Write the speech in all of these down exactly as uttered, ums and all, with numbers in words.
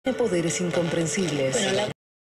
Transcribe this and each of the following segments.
poderes incomprensibles. Bueno, la...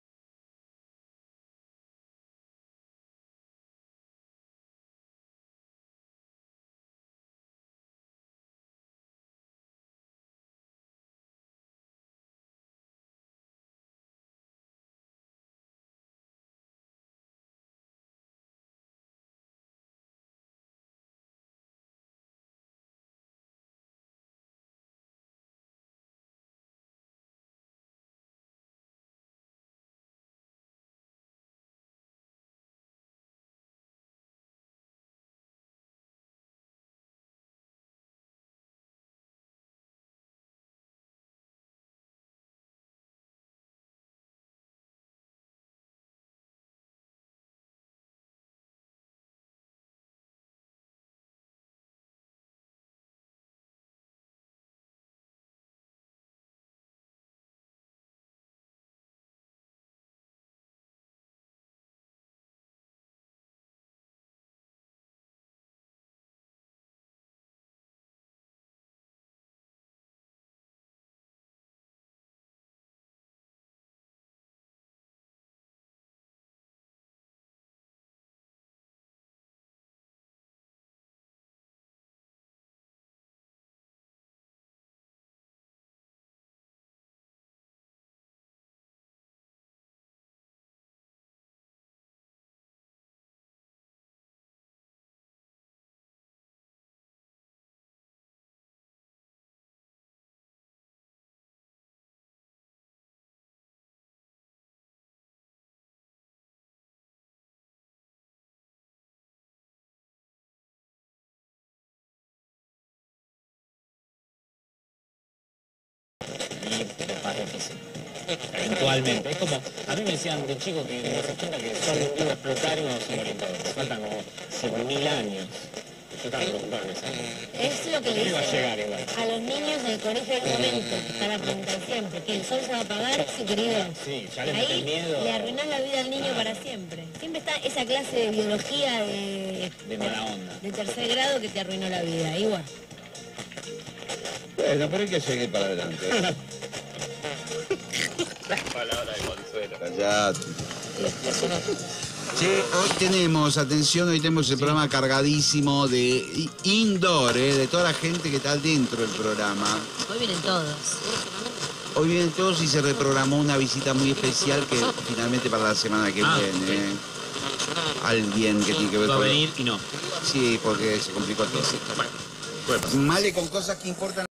Eventualmente, es como, a mí me decían de chico que en los ochenta que solo iba a explotar y vamos a morir todos. Faltan como siete mil años. Yo estaba preocupado en ese año. Es lo que le iba a dicen llegar igual. a los niños en el colegio en un momento, para preguntar siempre, que el sol se va a apagar, sí, querido. Sí, ya les mete Ahí el miedo. le arruinás la vida al niño para siempre. Siempre está esa clase de biología de, De mala onda. de tercer grado que te arruinó la vida, igual. Bueno, pero hay que seguir para adelante. Palabra de consuelo. Callate. Sí, hoy tenemos, atención, hoy tenemos el programa cargadísimo de indoor, ¿eh? De toda la gente que está dentro del programa. Hoy vienen todos. Hoy vienen todos y se reprogramó una visita muy especial que finalmente para la semana que Ah, viene. okay. ¿eh? Alguien que tiene que ver Va a con... venir y no. Sí, porque se complicó todo. Bueno, puede pasar. Male con cosas que importan.